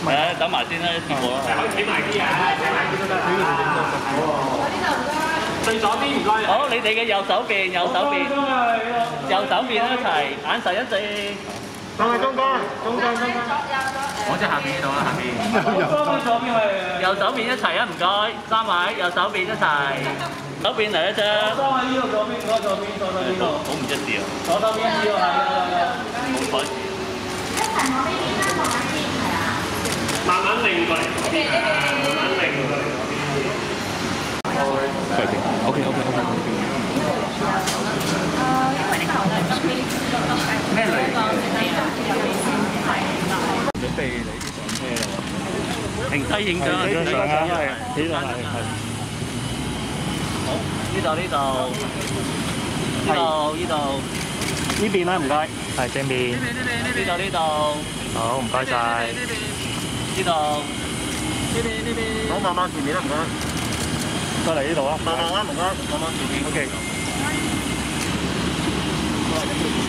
誒，等埋先啦，結果啦。睇埋啲啊！最左邊唔該。好，你哋嘅右手邊，右手邊一齊，眼神一致。 中間。 我即係下邊呢度啦，下邊。右手邊一齊啊，唔該，三位，右手邊一齊。手邊嚟一張。三位呢度，左邊呢度。好唔一致啊！左手邊呢度係啊，冇錯。一齊望呢邊啦，望下先，係啊。慢慢擰過嚟嗰邊啊，慢慢擰過嚟嗰邊。OK。 因為呢個係側邊咩類型？ 準備你啲上車啦喎。 停低影相啊！ 影相啊，係，呢度係。 好，呢度。 呢邊啦，唔該。係正面。 呢度。 好，唔該晒。 呢度。 好，慢慢前面啦，唔該。 過嚟呢度啦。 慢慢啦，唔該，慢慢前面。 OK。